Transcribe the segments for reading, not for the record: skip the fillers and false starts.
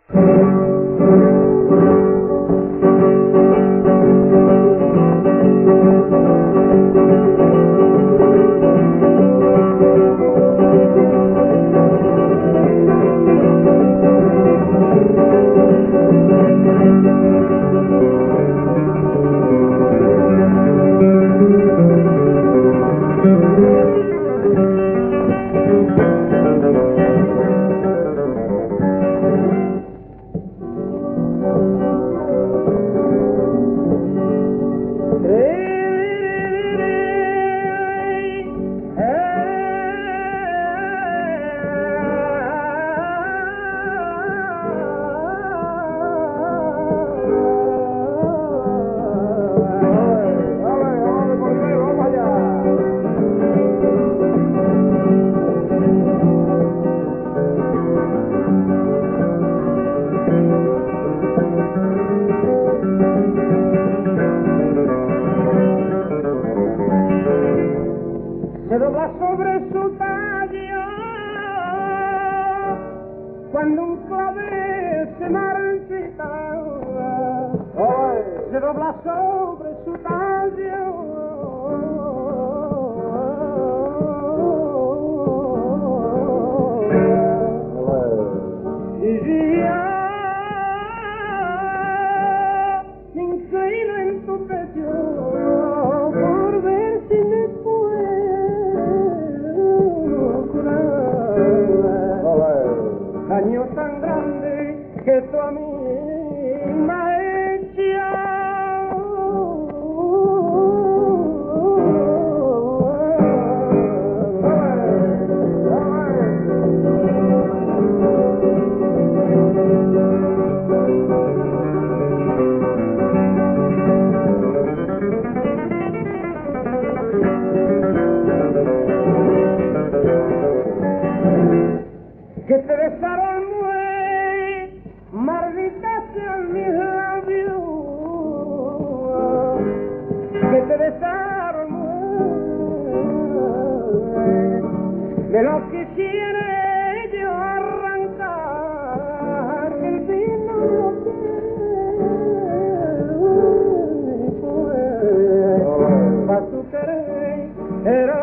Se dobla sobre su tallo cuando un clavel se marchita. Se dobla sobre su tallo y yo me inclino en tu pecho por ver si me daño tan grande que tú a mí me has que te besaron muy, maldita sean mis labios, que te besaron muy, me lo quisiera yo arrancar, que el vino no tiene, pa' tu querer era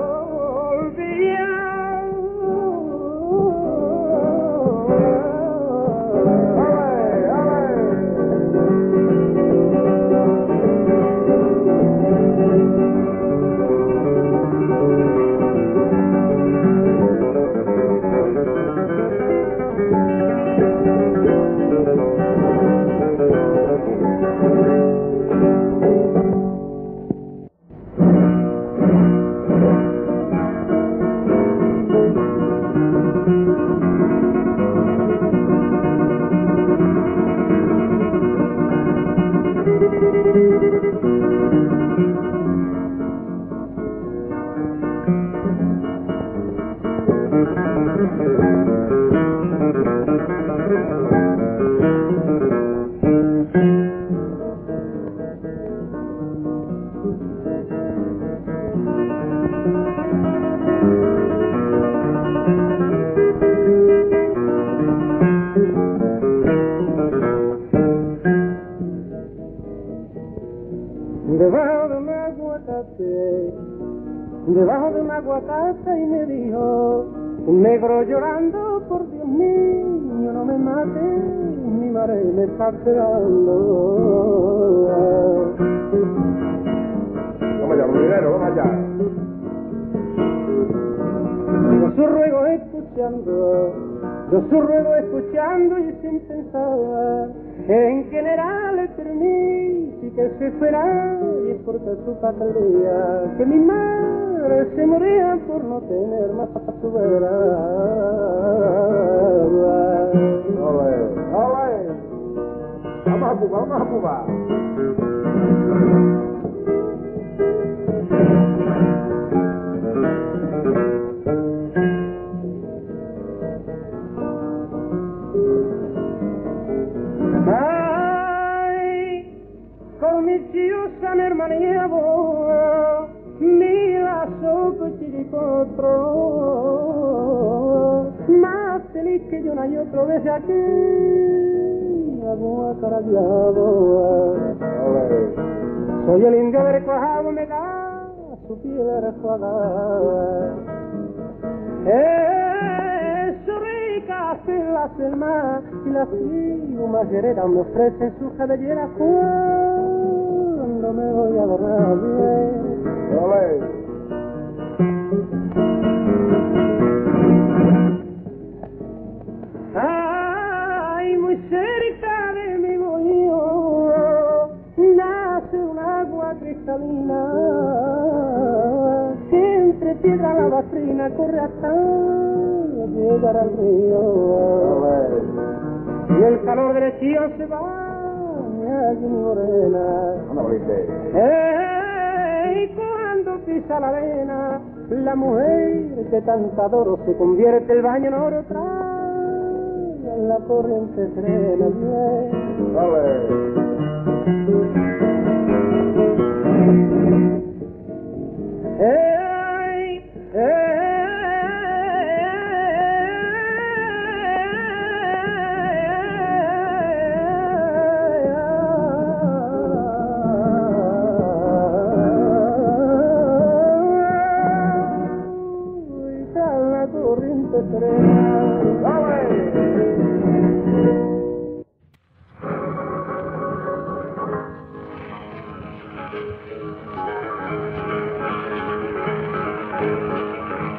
debajo de un aguacate y me dijo un negro llorando, por Dios niño no me mates, mi madre me está esperando. Vamos allá, molinero, vamos allá. Yo su ruego escuchando y sin pensar en general le permití que se fuera y es porque su patria que mi madre se moría por no tener más a su vera. Ole, ole. Vamos a Cuba, vamos a Cuba. Con mi chiusa mi hermanía mi lazo cuchillipotro más feliz que yo no hay otro desde aquí. rayado. Ole. Soy el indio del cuajado, me da su piel rejuagada. Su rica la selma y la cimas guerreras me ofrecen su cabellera cuando me voy a dormir bien. Ole. Ay, muy cerca de mi bohío nace un agua cristalina que entre piedra lavastrina corre hasta llegar al río. Ole. Y el calor del estío se baña allí mi morena. Anda, Brice. Y cuando pisa la arena, la mujer que tanto adoro se convierte el baño en oro, trae en la corriente serena. Ole. La corriente serena. Ole.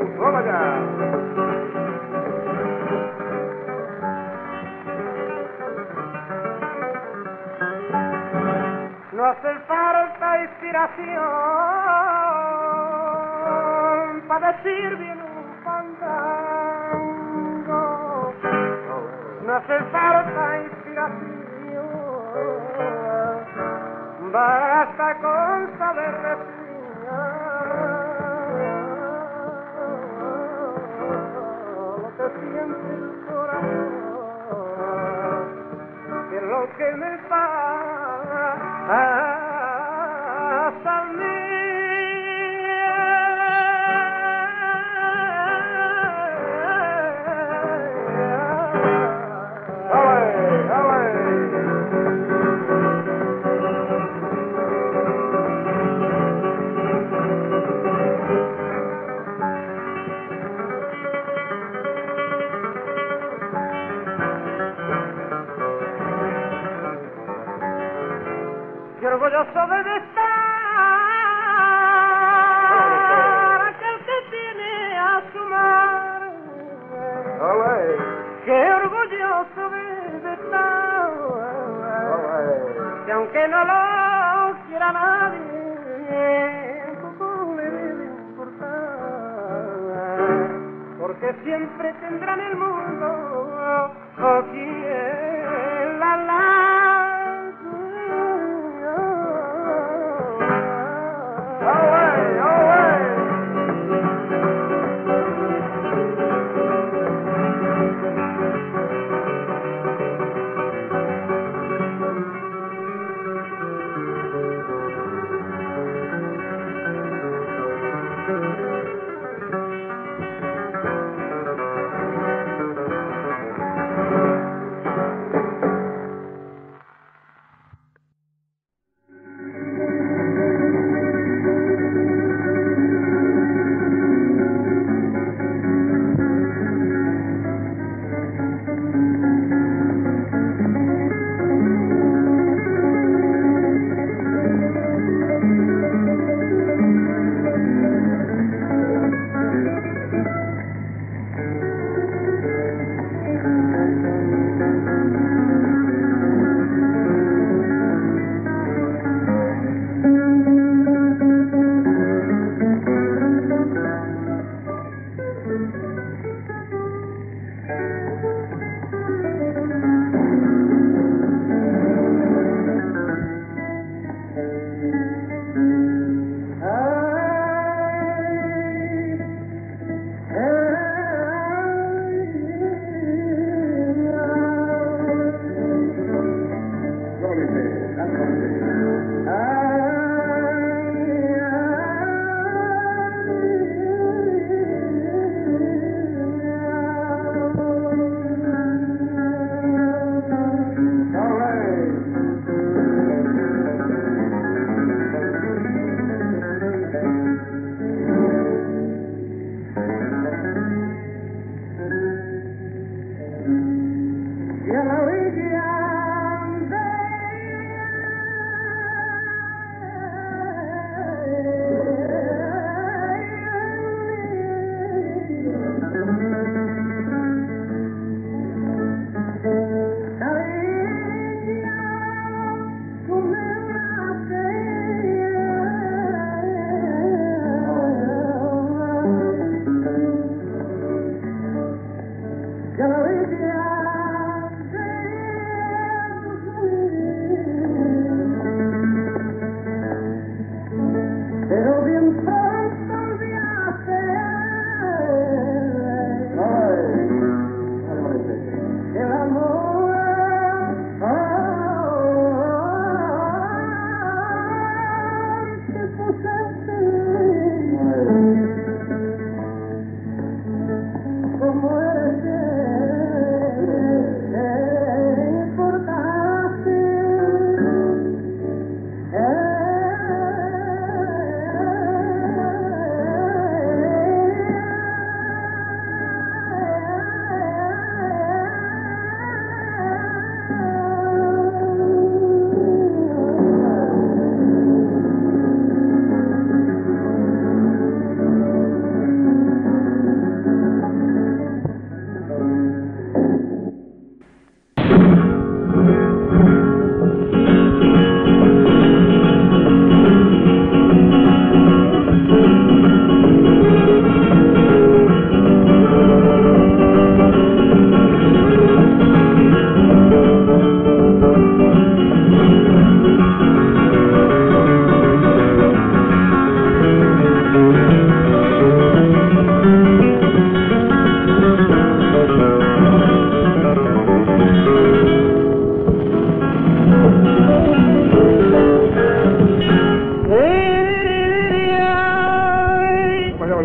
Vamos allá. No hace falta inspiración para decir bien un fandango. No hace falta inspiración, basta con saber decir lo que siente el corazón, que es lo que me pasa a mí. Qué orgulloso debe estar aquel que tiene a su madre. Qué orgulloso debe estar que aunque no lo quiera nadie, poco le debe importar, porque siempre tendrá en el mundo quien la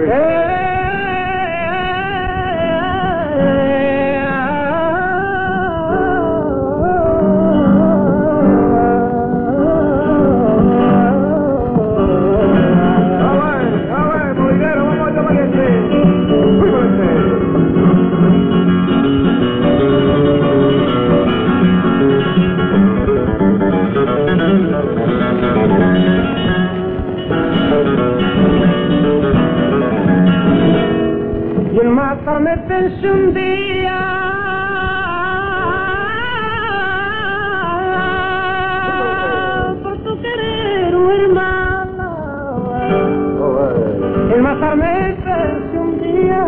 Y el matarme pensé un día por tu querer, hermana. El matarme pensé un día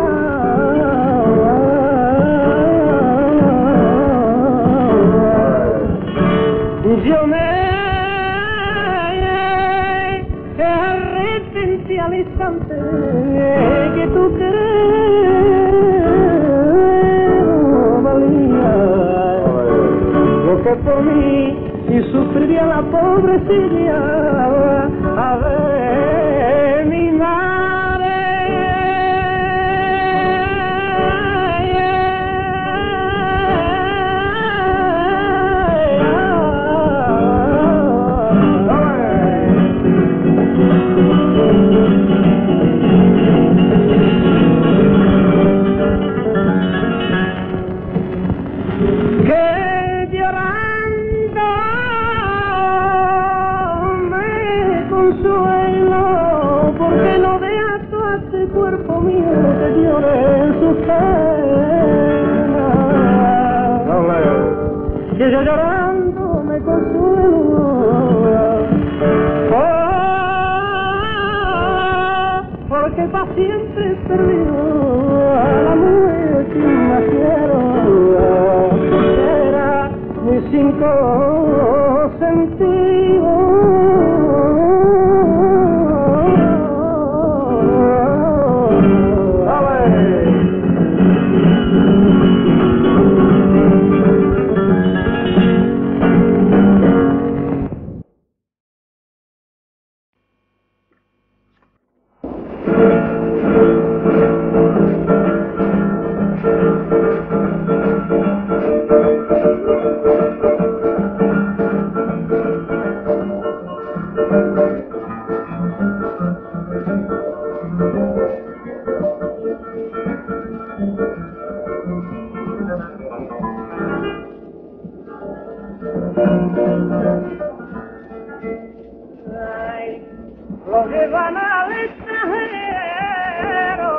y yo me arrepentí al instante que tu querer valía. Lo que por mí y sufriría la pobrecilla, a ver mi madre. Que llorando me consuelo, porque no veas tú a este cuerpo mío que llore en su pena. Que yo llorando me consuelo, porque para siempre he perdido a la mujer que más quiero. Era mis cinco sentidos. Ay, lo llevan al extranjero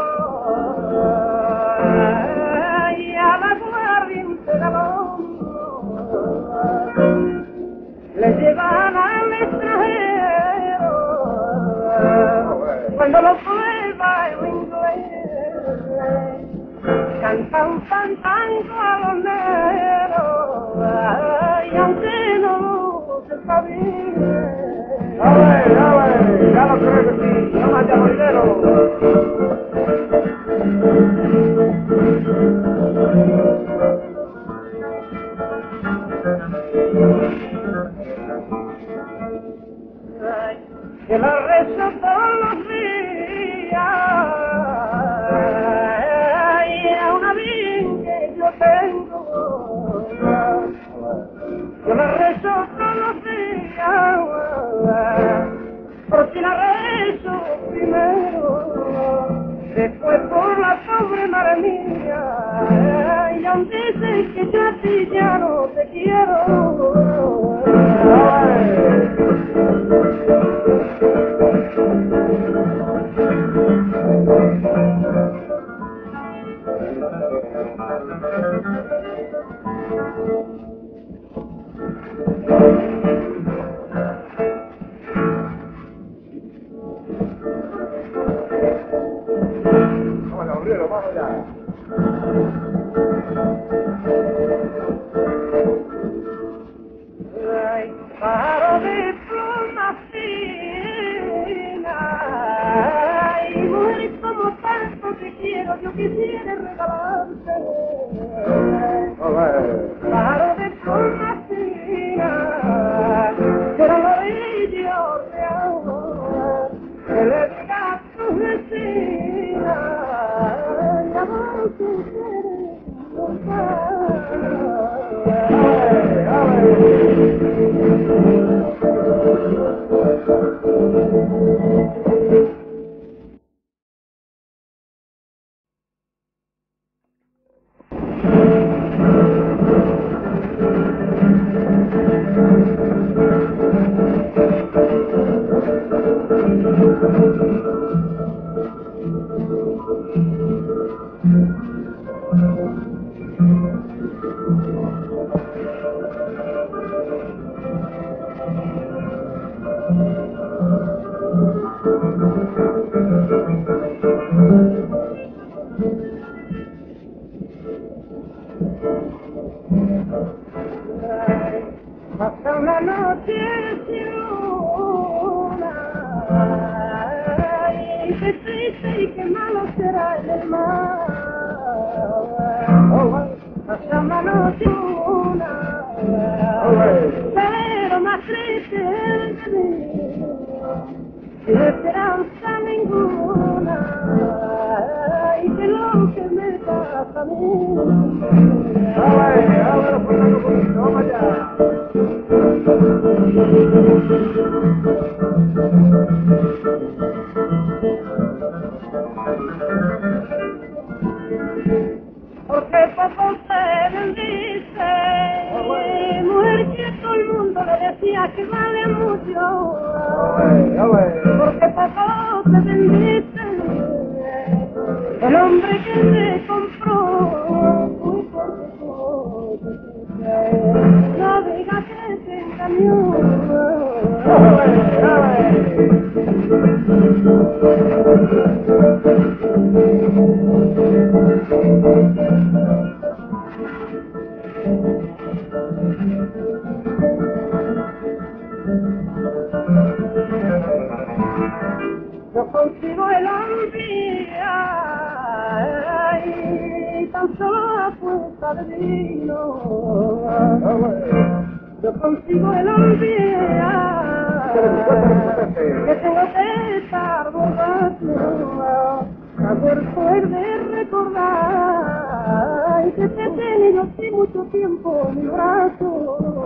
y a la guardiente del hombro. Le llevan al extranjero cuando lo prueba en inglés. Cantan fantango a los negros y aunque no se sabe. Ya lo creo que sí, no más ya moridero. Que la rezo todos los días y a una bien que yo tengo. Yo la rezo todos los días, por si la rezo primero, después por la pobre madre mía, y aún dicen que yo a ti ya no te quiero. Vamos, cabrero, vamos ya. Ay, pájaro de pluma fina, ay, mujer como tanto te quiero, yo quisiera regalarte. Pájaro de pluma fina, pero lo bello de amor, que le diga a tus vecinos. Pasa una noche sin luna, ay, qué triste y qué malo será en el mar. Pasa una noche sin luna, pero más triste de mí, sin esperanza ninguna, y que lo que me pasa a mí. Vamos allá. Porque poco se bendice, mujer que todo el mundo le decía que vale mucho. Porque poco se bendice, el hombre que se compró, muy poco no diga que se engañó. Yo consigo el olvidar y tan solo a fuerza de vino. Yo consigo el olvidar que tengo que estar borracho a poder recordar que te he tenido así mucho tiempo en mi brazo.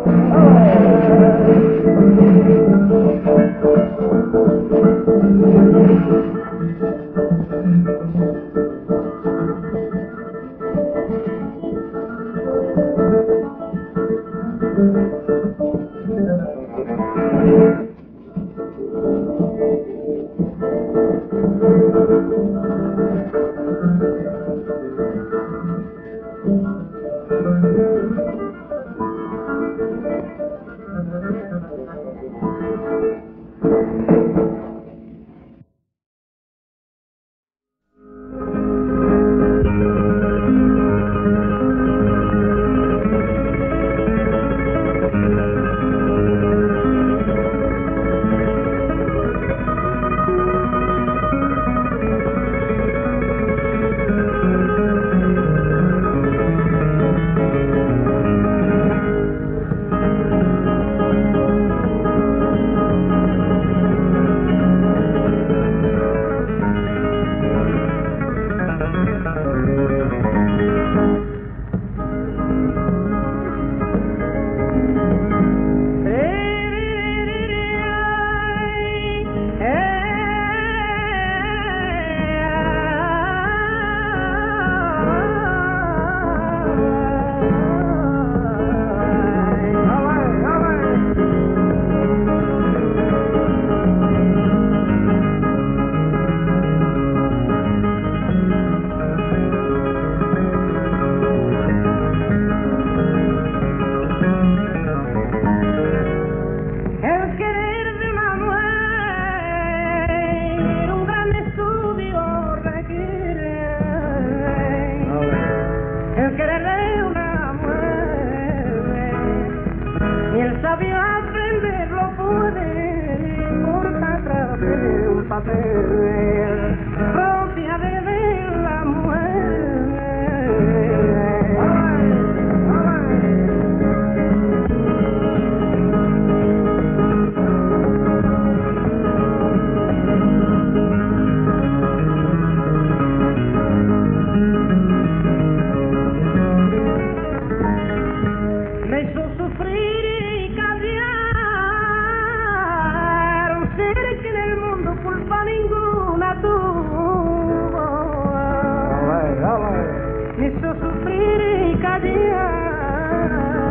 me hizo sufrir y callar.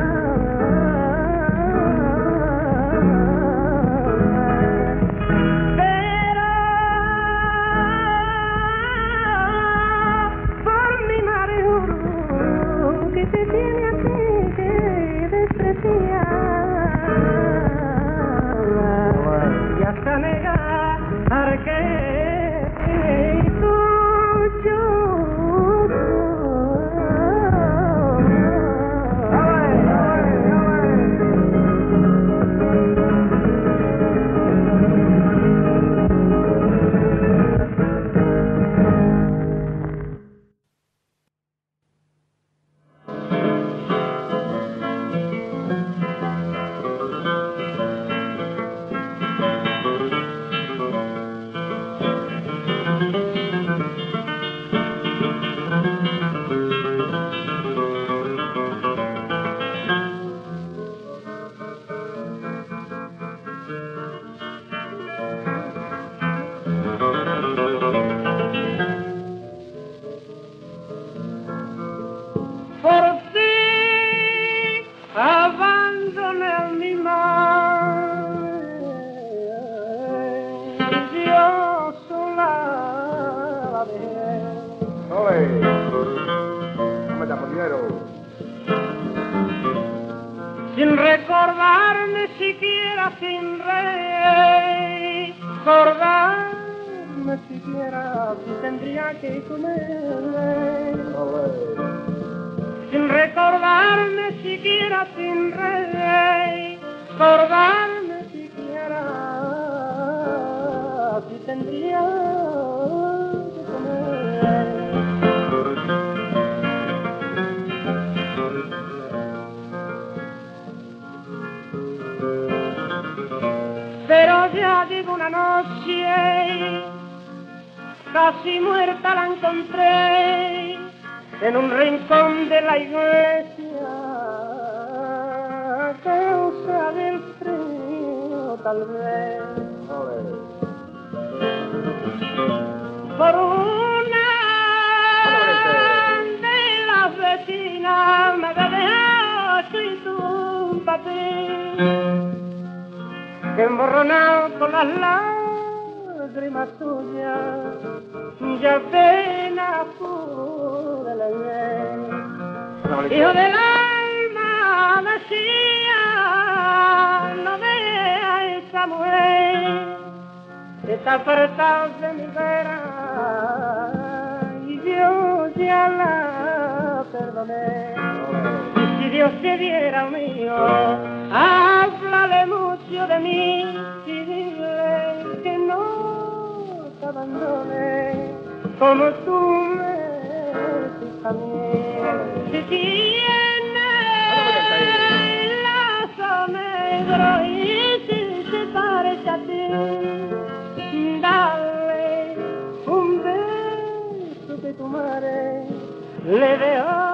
Pero por mi marido que te tiene así que desprecia, y hasta negar que tuyo. Por ti abandoné a mi madre, yo sola la dejé. ¡Oye! ¡Dame esta dinero! Sin recordarme siquiera, sin recordarme siquiera, si tendría que comerme. ¡Oye! Sin recordarme siquiera, sin recordarme siquiera, si tendría que comer. Pero ya digo una noche, casi muerta la encontré en un rincón de la iglesia, a causa del frío tal vez. ¡Oye! Por una de las vecinas me había dejado escrito un papel que emborronado con las lágrimas suyas ya apenas pude leer. Hijo del alma, decía, no vea a esa mujer que está apartada de mi vera, y yo ya la perdoné. Y si Dios te diera mío, háblale mucho de mí y dile que no te abandone como tú me hiciste a mí. Si tienes lazo negro y si se parece a ti, dale un beso que tu madre le dejó.